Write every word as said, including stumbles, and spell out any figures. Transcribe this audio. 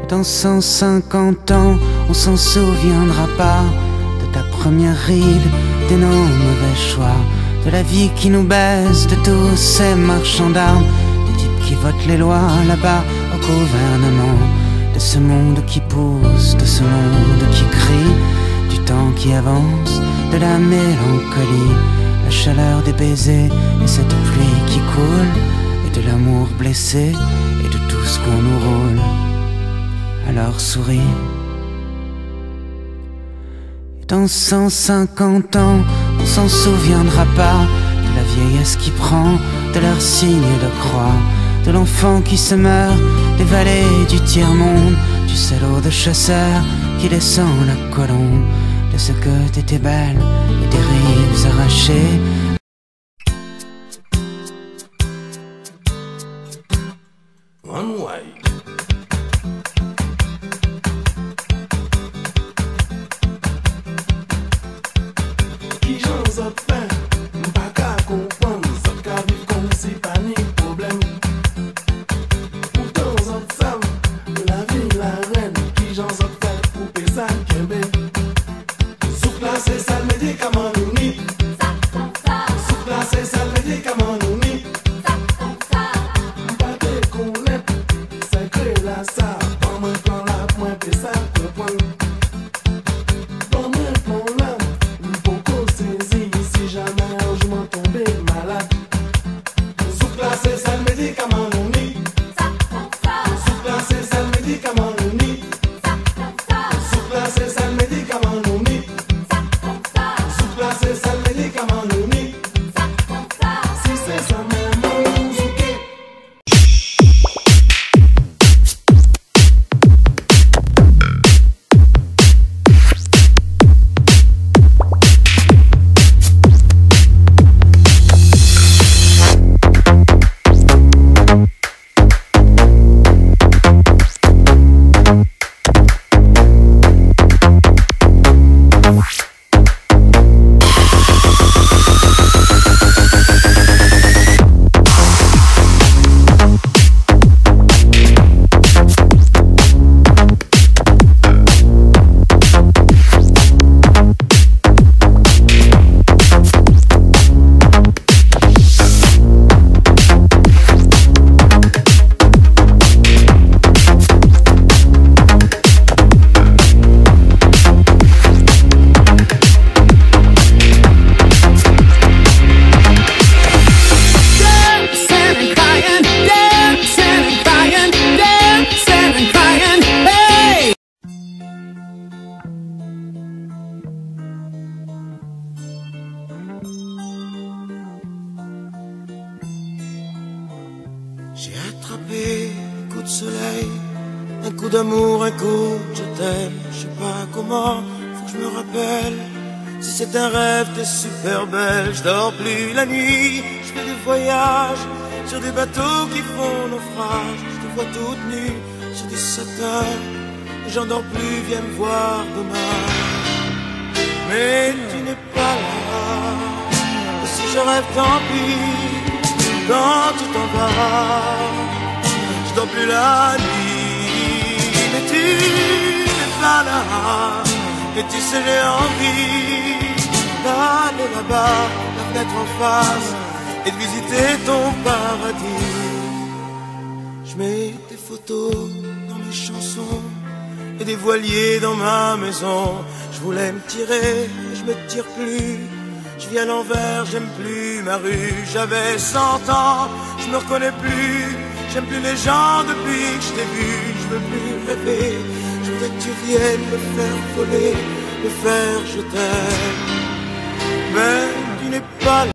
Dans cent cinquante ans, on s'en souviendra pas de ta première ride, de nos mauvais choix, de la vie qui nous baise, de tous ces marchands d'armes, des types qui votent les lois là-bas au gouvernement, de ce monde qui pousse, de ce monde qui crie, du temps qui avance, de la mélancolie, la chaleur des baisers et cette pluie qui coule, et de l'amour blessé et de tout ce qu'on nous roule. Alors souris. Et dans cent cinquante ans, on s'en souviendra pas de la vieillesse qui prend, de leurs signes de croix, de l'enfant qui se meurt, des vallées du tiers-monde, du salaud de chasseur qui descend la colombe, de ce que t'étais belle et des rives arrachées. One way. Qui j'en ai fait, m'pas qu'à comprendre, ça qu'à vivre comme si pas ni problème. Pourtant en femme, la vie la reine, qui j'en ai fait pour payer ça qu'aimé. Sous place c'est ça le médicament nous nie. Sous place c'est ça le médicament nous nie. M'pas te connaître, c'est que là ça, pas moins quand la point payer ça comprendre. C'est ça le médicament non ni. Sous place c'est ça le médicament non ni. Sous place c'est ça le médicament non ni. Sous place c'est ça le médicament non ni. Si c'est ça maman Zouké. J'ai attrapé un coup de soleil, un coup d'amour, un coup de je t'aime. Je sais pas comment, faut que je me rappelle. Si c'est un rêve, t'es super belle. Je dors plus la nuit, je fais des voyages sur des bateaux qui font naufrage. Je te vois toute nue sur des satins, j'en dors plus, viens me voir demain. Mais tu n'es pas là, et si je rêve tant pis. Quand tu t'en vas, je dors plus la nuit. Mais tu n'es pas là, et tu sais j'ai envie d'aller là-bas, la fenêtre en face, et de visiter ton paradis. Je mets des photos dans mes chansons, et des voiliers dans ma maison. Je voulais me tirer, mais je me tire plus. Je vis à l'envers, j'aime plus ma rue. J'avais cent ans, je me reconnais plus. J'aime plus les gens depuis que je t'ai vu. Je veux plus rêver, je voudrais que tu viennes me faire voler, me faire je t'aime. Mais tu n'es pas là.